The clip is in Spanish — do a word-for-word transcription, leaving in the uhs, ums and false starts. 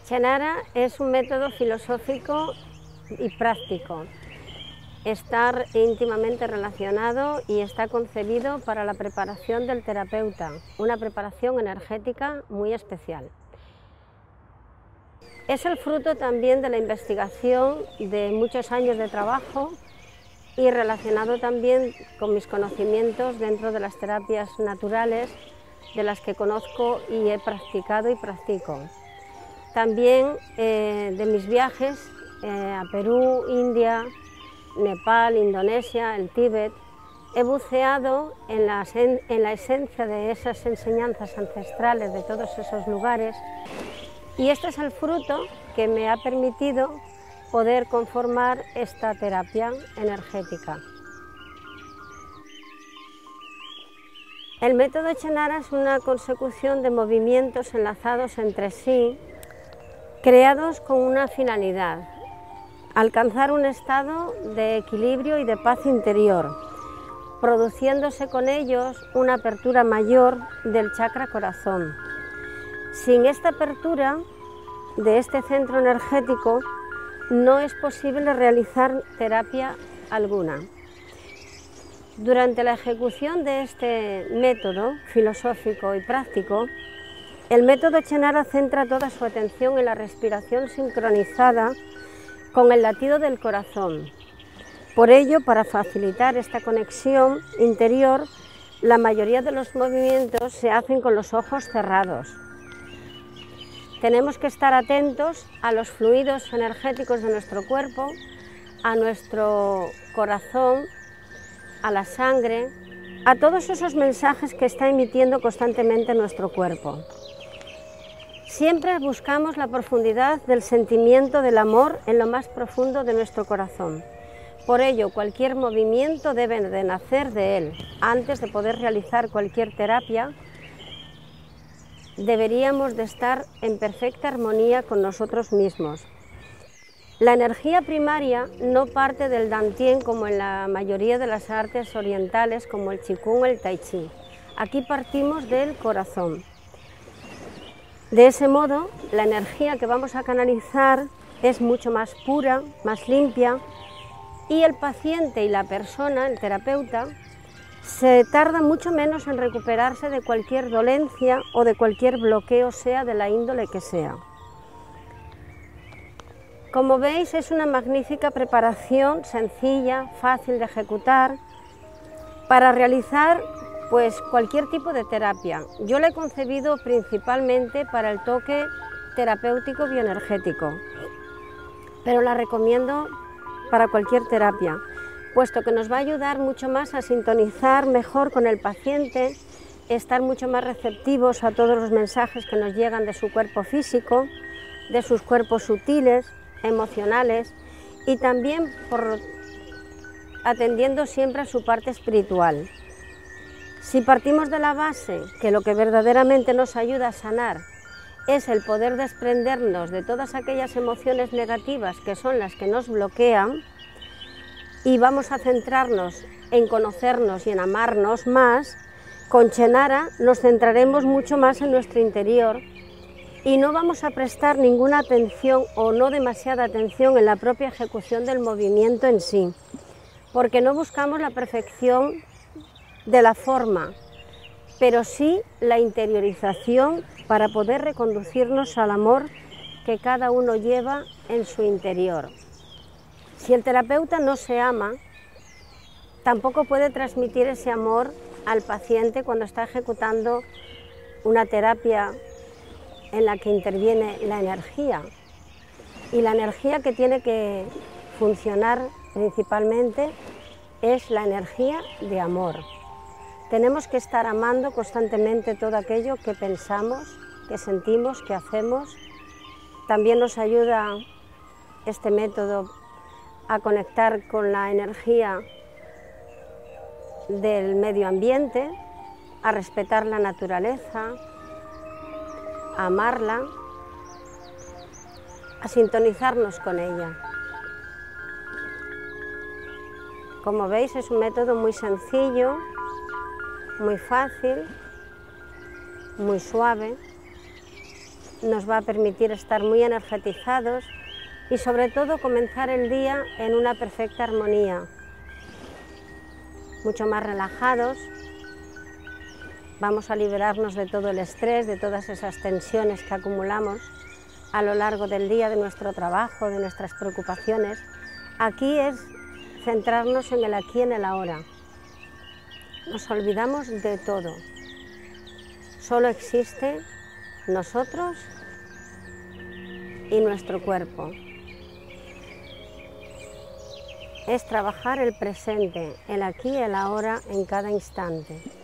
Chenara es un método filosófico y práctico. Está íntimamente relacionado y está concebido para la preparación del terapeuta, una preparación energética muy especial. Es el fruto también de la investigación de muchos años de trabajo y relacionado también con mis conocimientos dentro de las terapias naturales de las que conozco y he practicado y practico. También eh, de mis viajes eh, a Perú, India, Nepal, Indonesia, el Tíbet, he buceado en la, en la esencia de esas enseñanzas ancestrales de todos esos lugares y este es el fruto que me ha permitido poder conformar esta terapia energética. El método Chenara es una consecución de movimientos enlazados entre sí, creados con una finalidad: alcanzar un estado de equilibrio y de paz interior, produciéndose con ellos una apertura mayor del chakra corazón. Sin esta apertura de este centro energético no es posible realizar terapia alguna. Durante la ejecución de este método filosófico y práctico, el método Chenara centra toda su atención en la respiración sincronizada con el latido del corazón. Por ello, para facilitar esta conexión interior, la mayoría de los movimientos se hacen con los ojos cerrados. Tenemos que estar atentos a los fluidos energéticos de nuestro cuerpo, a nuestro corazón, a la sangre, a todos esos mensajes que está emitiendo constantemente nuestro cuerpo. Siempre buscamos la profundidad del sentimiento del amor en lo más profundo de nuestro corazón. Por ello, cualquier movimiento debe de nacer de él. Antes de poder realizar cualquier terapia, deberíamos de estar en perfecta armonía con nosotros mismos. La energía primaria no parte del Dantien como en la mayoría de las artes orientales como el Qigong o el Tai Chi. Aquí partimos del corazón. De ese modo, la energía que vamos a canalizar es mucho más pura, más limpia, y el paciente y la persona, el terapeuta, se tarda mucho menos en recuperarse de cualquier dolencia o de cualquier bloqueo, sea de la índole que sea. Como veis, es una magnífica preparación, sencilla, fácil de ejecutar, para realizar pues cualquier tipo de terapia. Yo la he concebido principalmente para el toque terapéutico bioenergético, pero la recomiendo para cualquier terapia, puesto que nos va a ayudar mucho más a sintonizar mejor con el paciente, estar mucho más receptivos a todos los mensajes que nos llegan de su cuerpo físico, de sus cuerpos sutiles, emocionales y también por atendiendo siempre a su parte espiritual. Si partimos de la base que lo que verdaderamente nos ayuda a sanar es el poder desprendernos de todas aquellas emociones negativas que son las que nos bloquean y vamos a centrarnos en conocernos y en amarnos más, con Chenara nos centraremos mucho más en nuestro interior y no vamos a prestar ninguna atención o no demasiada atención en la propia ejecución del movimiento en sí, porque no buscamos la perfección de la forma, pero sí la interiorización para poder reconducirnos al amor que cada uno lleva en su interior. Si el terapeuta no se ama, tampoco puede transmitir ese amor al paciente cuando está ejecutando una terapia en la que interviene la energía. Y la energía que tiene que funcionar principalmente es la energía de amor. Tenemos que estar amando constantemente todo aquello que pensamos, que sentimos, que hacemos. También nos ayuda este método a conectar con la energía del medio ambiente, a respetar la naturaleza, a amarla, a sintonizarnos con ella. Como veis, es un método muy sencillo, muy fácil, muy suave nos va a permitir estar muy energetizados y sobre todo comenzar el día en una perfecta armonía, mucho más relajados. Vamos a liberarnos de todo el estrés, de todas esas tensiones que acumulamos a lo largo del día, de nuestro trabajo, de nuestras preocupaciones. Aquí es centrarnos en el aquí y en el ahora. Nos olvidamos de todo. Solo existe nosotros y nuestro cuerpo. Es trabajar el presente, el aquí y el ahora en cada instante.